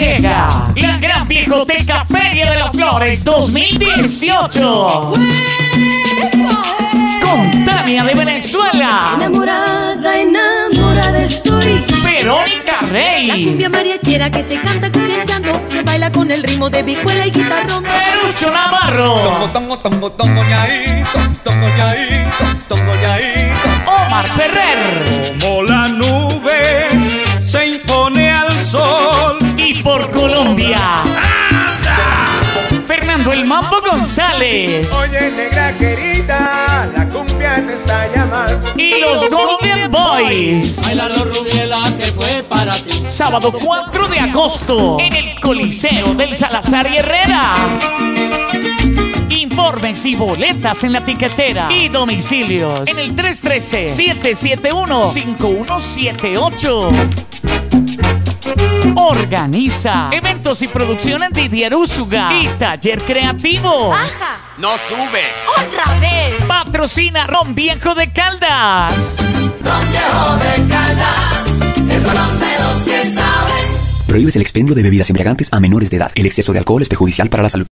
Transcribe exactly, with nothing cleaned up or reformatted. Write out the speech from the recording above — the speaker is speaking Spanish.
Llega la Gran Viejoteca Feria de las Flores dos mil dieciocho. Con Tania de Venezuela. Enamorada, enamorada estoy. Verónica Rey. La cumbia mariachera que se canta cumbianchando, se baila con el ritmo de vihuela y guitarrón. Perucho Navarro. Tongo, tongo, tongo, tongo, ñaito, tongo, ñaito, tongo, ñaito. Omar Ferrer. Como la nube se impone al sol. Y por Colombia, Fernando el Mambo González. Oye, negra querida, la cumbia te está llamando. Y los Golden Boys. Bailalo, Rubiela, que fue para ti. Sábado cuatro de agosto en el Coliseo del Salazar y Herrera. Informes y boletas en la tiquetera y domicilios en el tres uno tres, siete siete uno, cinco uno siete ocho. Organiza eventos y producciones Didier Úsuga y Taller Creativo. Baja. No sube. Otra vez. Patrocina Ron Viejo de Caldas. Ron Viejo de Caldas, el ron de los que saben. Prohíbes el expendio de bebidas embriagantes a menores de edad. El exceso de alcohol es perjudicial para la salud.